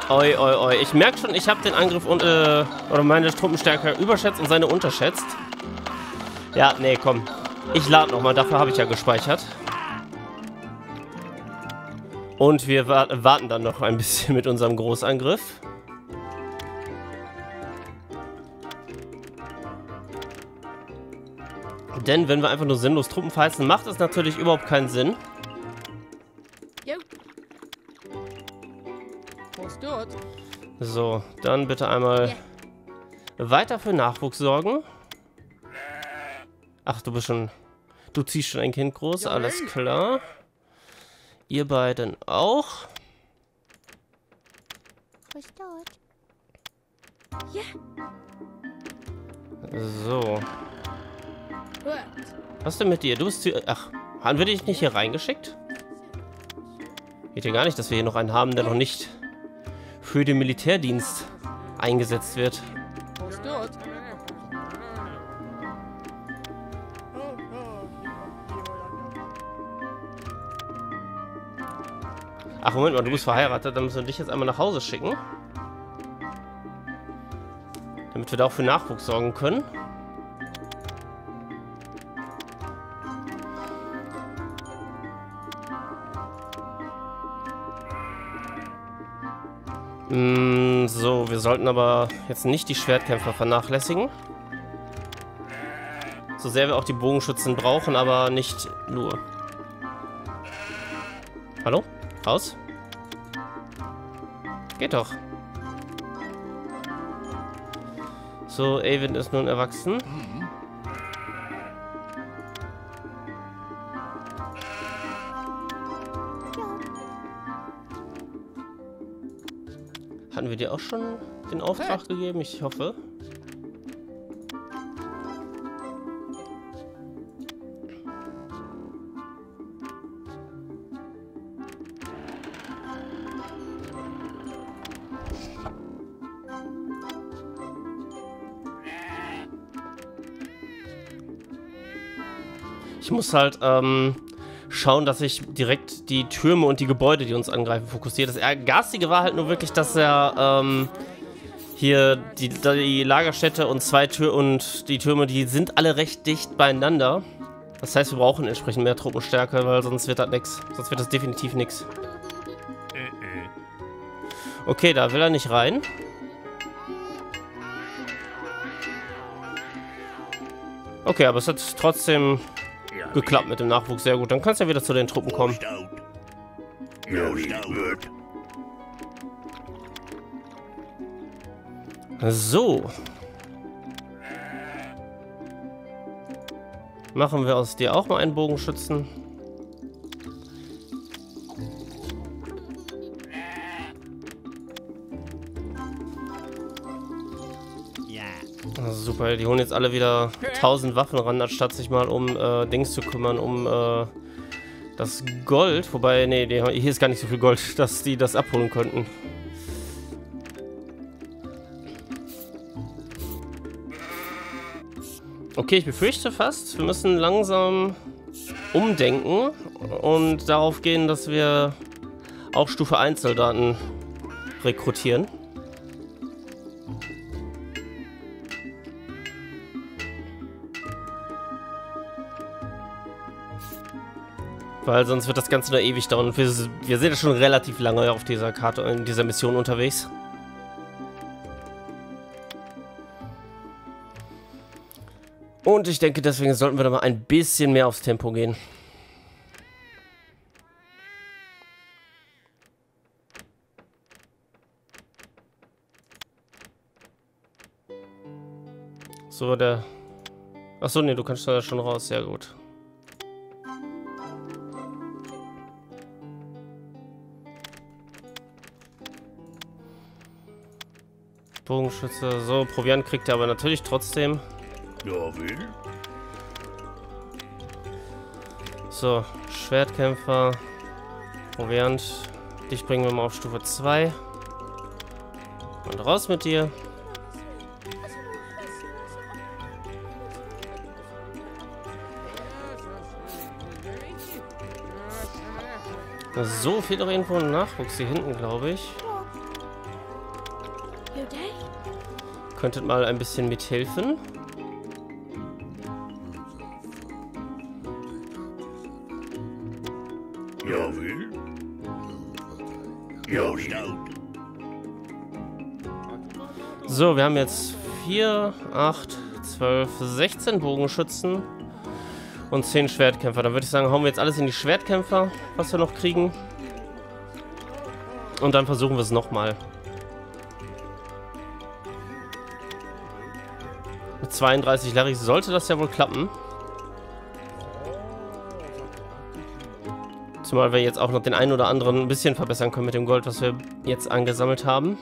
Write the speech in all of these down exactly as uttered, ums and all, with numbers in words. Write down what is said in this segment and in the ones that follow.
Oi, oi, oi. Ich merke schon, ich habe den Angriff und, äh, oder meine Truppenstärke überschätzt und seine unterschätzt. Ja, nee, komm. Ich lade nochmal, dafür habe ich ja gespeichert. Und wir wa warten dann noch ein bisschen mit unserem Großangriff. Denn wenn wir einfach nur sinnlos Truppen verheizen, macht es natürlich überhaupt keinen Sinn. So, dann bitte einmal weiter für Nachwuchs sorgen. Ach, du bist schon... Du ziehst schon ein Kind groß, alles klar. Ihr beiden auch. So. Was denn mit dir? Du bist... Ach, haben wir dich nicht hier reingeschickt? Geht ja gar nicht, dass wir hier noch einen haben, der noch nicht für den Militärdienst eingesetzt wird. Ach, Moment mal, du bist verheiratet, dann müssen wir dich jetzt einmal nach Hause schicken. Damit wir da auch für Nachwuchs sorgen können. Mm, so, wir sollten aber jetzt nicht die Schwertkämpfer vernachlässigen. So sehr wir auch die Bogenschützen brauchen, aber nicht nur. Hallo? Raus? Geht doch. So, Avon ist nun erwachsen. Hatten wir dir auch schon den Auftrag gegeben? Ich hoffe. Ich muss halt ähm, schauen, dass ich direkt die Türme und die Gebäude, die uns angreifen, fokussiere. Das Garstige war halt nur wirklich, dass er ähm, hier die, die Lagerstätte und zwei Tür und die Türme, die sind alle recht dicht beieinander. Das heißt, wir brauchen entsprechend mehr Truppenstärke, weil sonst wird das nix. Sonst wird das definitiv nix. Okay, da will er nicht rein. Okay, aber es hat trotzdem geklappt mit dem Nachwuchs. Sehr gut. Dann kannst du ja wieder zu den Truppen kommen. So. Machen wir aus dir auch mal einen Bogenschützen. Super, die holen jetzt alle wieder tausend Waffen ran, anstatt sich mal um äh, Dings zu kümmern, um äh, das Gold. Wobei, nee, die, hier ist gar nicht so viel Gold, dass die das abholen könnten. Okay, ich befürchte fast, wir müssen langsam umdenken und darauf gehen, dass wir auch Stufe eins Soldaten rekrutieren. Weil sonst wird das Ganze nur ewig dauern. Wir, wir sind ja schon relativ lange auf dieser Karte, in dieser Mission unterwegs. Und ich denke, deswegen sollten wir da mal ein bisschen mehr aufs Tempo gehen. So, der... Achso, nee, du kannst da schon raus. Sehr gut. Bogenschütze. So, Proviant kriegt er aber natürlich trotzdem. So, Schwertkämpfer. Proviant. Dich bringen wir mal auf Stufe zwei. Und raus mit dir. So, fehlt noch irgendwo ein Nachwuchs hier hinten, glaube ich. Könntet mal ein bisschen mithelfen. So, wir haben jetzt vier, acht, zwölf, sechzehn Bogenschützen und zehn Schwertkämpfer. Dann würde ich sagen, hauen wir jetzt alles in die Schwertkämpfer, was wir noch kriegen. Und dann versuchen wir es nochmal. Mit zweiunddreißig Larrys sollte das ja wohl klappen. Zumal wir jetzt auch noch den einen oder anderen ein bisschen verbessern können mit dem Gold, was wir jetzt angesammelt haben.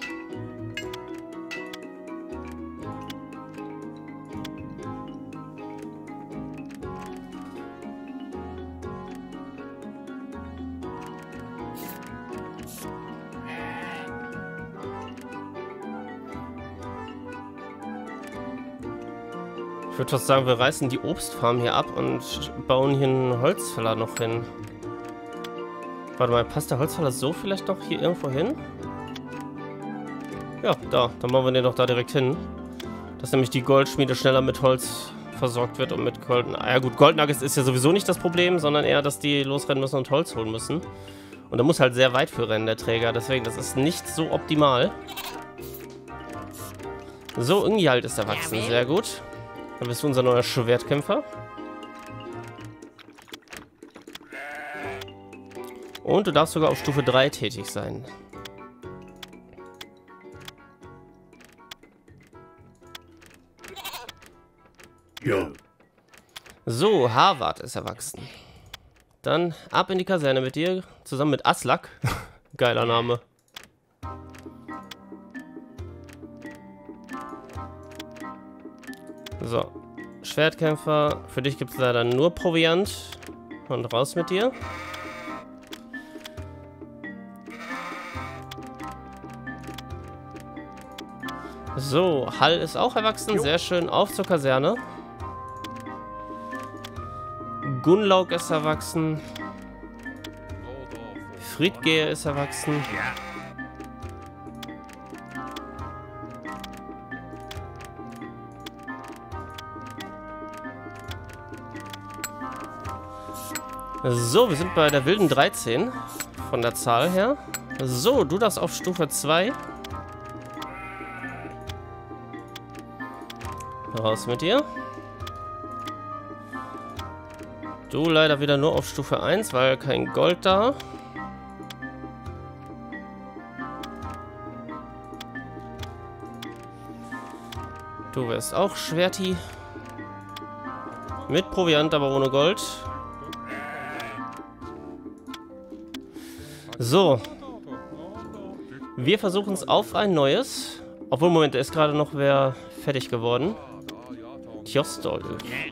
Ich würde fast sagen, wir reißen die Obstfarm hier ab und bauen hier einen Holzfäller noch hin. Warte mal, passt der Holzfäller so vielleicht noch hier irgendwo hin? Ja, da. Dann bauen wir den doch da direkt hin. Dass nämlich die Goldschmiede schneller mit Holz versorgt wird und mit Golden... Ah ja gut, Goldnuggets ist ja sowieso nicht das Problem, sondern eher, dass die losrennen müssen und Holz holen müssen. Und da muss halt sehr weit für rennen, der Träger. Deswegen, das ist nicht so optimal. So, Ingjald ist erwachsen. Sehr gut. Dann bist du unser neuer Schwertkämpfer. Und du darfst sogar auf Stufe drei tätig sein. Ja. So, Harvard ist erwachsen. Dann ab in die Kaserne mit dir, zusammen mit Aslak. Geiler Name. So, Schwertkämpfer. Für dich gibt es leider nur Proviant. Und raus mit dir. So, Hall ist auch erwachsen. Sehr schön. Auf zur Kaserne. Gunlaug ist erwachsen. Friedgeher ist erwachsen. So, wir sind bei der wilden dreizehn von der Zahl her. So, du darfst auf Stufe zwei. Raus mit dir. Du leider wieder nur auf Stufe eins, weil kein Gold da. Du wirst auch Schwerti. Mit Proviant, aber ohne Gold. So. Wir versuchen es auf ein neues. Obwohl, Moment, da ist gerade noch wer fertig geworden. Tjostol.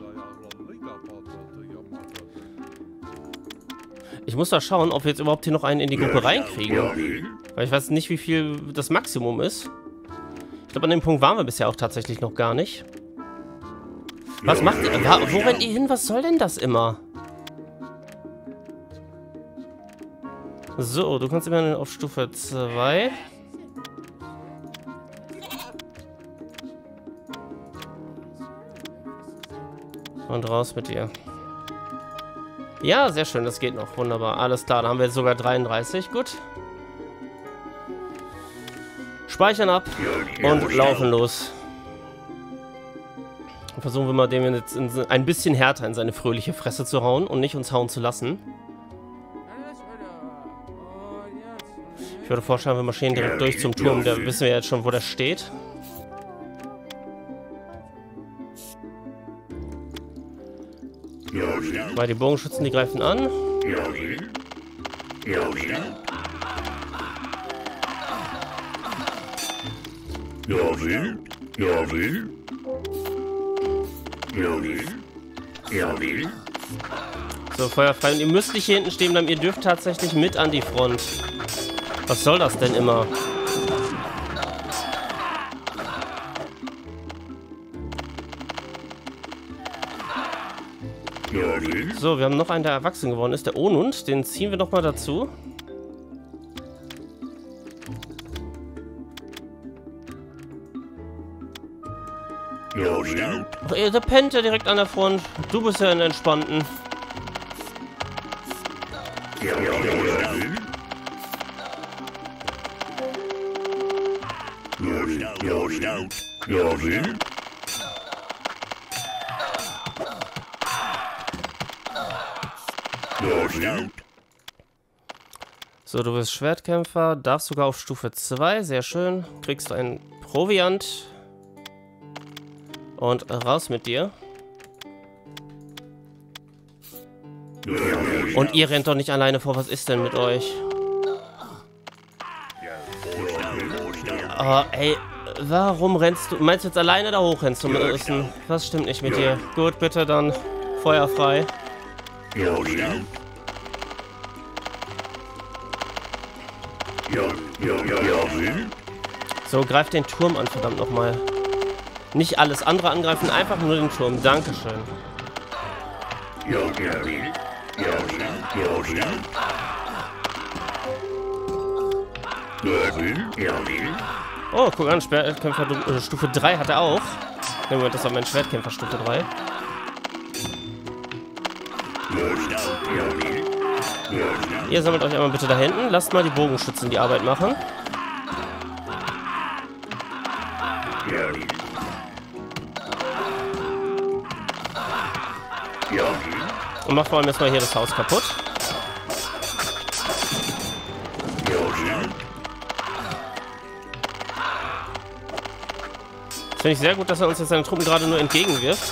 Ich muss da schauen, ob wir jetzt überhaupt hier noch einen in die Gruppe reinkriegen. Weil ich weiß nicht, wie viel das Maximum ist. Ich glaube, an dem Punkt waren wir bisher auch tatsächlich noch gar nicht. Was macht ihr? Wo rennt ihr hin? Was soll denn das immer? So, du kannst immer auf Stufe zwei. Und raus mit dir. Ja, sehr schön, das geht noch. Wunderbar. Alles klar, dann haben wir jetzt sogar dreiunddreißig. Gut. Speichern ab und laufen los. Und versuchen wir mal, dem jetzt in, ein bisschen härter in seine fröhliche Fresse zu hauen und nicht uns hauen zu lassen. Ich würde vorschlagen, wir marschieren direkt durch zum Turm. Da wissen wir jetzt schon, wo der steht. Weil die Bogenschützen, die greifen an. So, Feuer frei. Und ihr müsst nicht hier hinten stehen bleiben. Ihr dürft tatsächlich mit an die Front. Was soll das denn immer? So, wir haben noch einen, der erwachsen geworden ist. Der Onund. Den ziehen wir noch mal dazu. Ach, ihr, der pennt ja direkt an der Front. Du bist ja in entspannten. So, du bist Schwertkämpfer, darfst sogar auf Stufe zwei, sehr schön. Kriegst ein Proviant. Und raus mit dir. Und ihr rennt doch nicht alleine vor, was ist denn mit euch? Oh, ey, warum rennst du? Meinst du jetzt alleine da hoch rennst du müssen? Was stimmt nicht mit dir? Gut, bitte dann Feuer frei. So, greif den Turm an, verdammt nochmal. Nicht alles andere angreifen, einfach nur den Turm. Dankeschön. Oh, guck an, Schwertkämpfer äh, Stufe drei hat er auch. Ne, Moment, das war mein Schwertkämpfer Stufe drei. Ihr sammelt euch einmal bitte da hinten. Lasst mal die Bogenschützen die Arbeit machen. Und macht vor allem erstmal hier das Haus kaputt. Das finde ich sehr gut, dass er uns jetzt seine Truppen gerade nur entgegenwirft.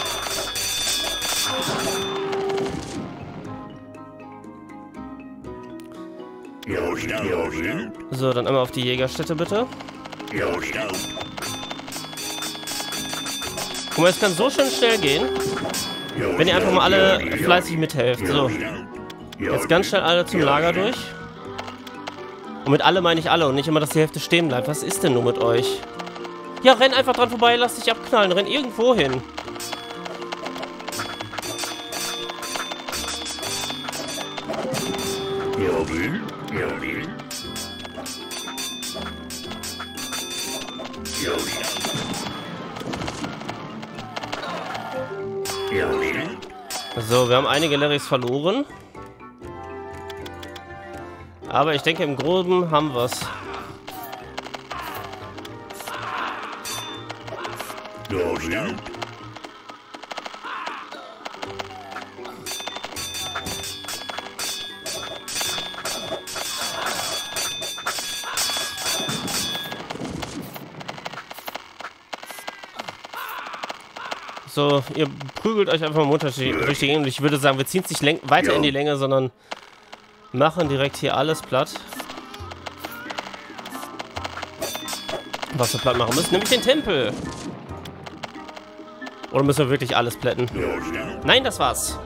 So, dann einmal auf die Jägerstätte bitte. Guck mal, es kann so schön schnell gehen, wenn ihr einfach mal alle fleißig mithelft. So, jetzt ganz schnell alle zum Lager durch. Und mit alle meine ich alle und nicht immer, dass die Hälfte stehen bleibt. Was ist denn nur mit euch? Ja, renn einfach dran vorbei, lass dich abknallen, renn irgendwo hin. So, wir haben einige Larrys verloren. Aber ich denke, im Groben haben wir es. So, ihr prügelt euch einfach munter durch die Gegend. Ich würde sagen, wir ziehen es nicht weiter in die Länge, sondern machen direkt hier alles platt. Was wir platt machen müssen, nämlich den Tempel. Oder müssen wir wirklich alles plätten? Nein, das war's.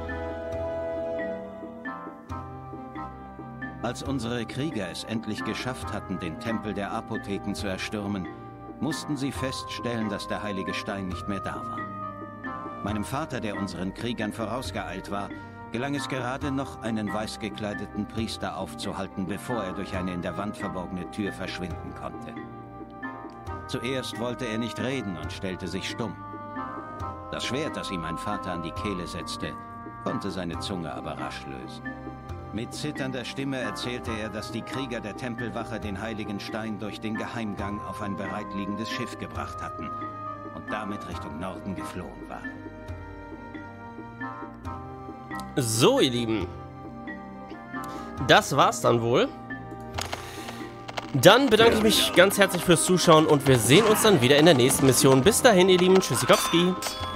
Als unsere Krieger es endlich geschafft hatten, den Tempel der Apotheken zu erstürmen, mussten sie feststellen, dass der heilige Stein nicht mehr da war. Meinem Vater, der unseren Kriegern vorausgeeilt war, gelang es gerade noch, einen weiß gekleideten Priester aufzuhalten, bevor er durch eine in der Wand verborgene Tür verschwinden konnte. Zuerst wollte er nicht reden und stellte sich stumm. Das Schwert, das ihm mein Vater an die Kehle setzte, konnte seine Zunge aber rasch lösen. Mit zitternder Stimme erzählte er, dass die Krieger der Tempelwache den heiligen Stein durch den Geheimgang auf ein bereitliegendes Schiff gebracht hatten und damit Richtung Norden geflohen waren. So, ihr Lieben. Das war's dann wohl. Dann bedanke ich mich ganz herzlich fürs Zuschauen und wir sehen uns dann wieder in der nächsten Mission. Bis dahin, ihr Lieben. Tschüssikowski.